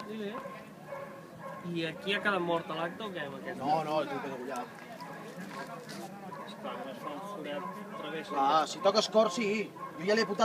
I aquí ha quedat mort l'acte o què amb aquest? No, és el que degullar. Esclar, es fa un forat través. Clar, si toques cor, sí. Jo ja li he